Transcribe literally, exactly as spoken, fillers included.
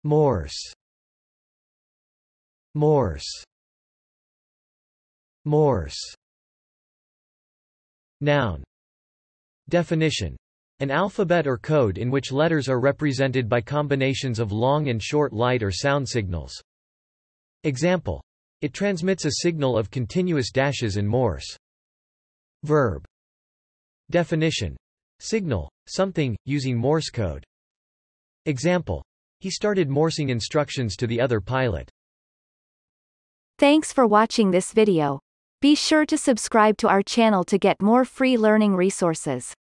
Morse. Morse. Morse. Noun. Definition. An alphabet or code in which letters are represented by combinations of long and short light or sound signals. Example. It transmits a signal of continuous dashes in Morse. Verb. Definition. Signal something, using Morse code. Example. He started morsing instructions to the other pilot. Thanks for watching this video. Be sure to subscribe to our channel to get more free learning resources.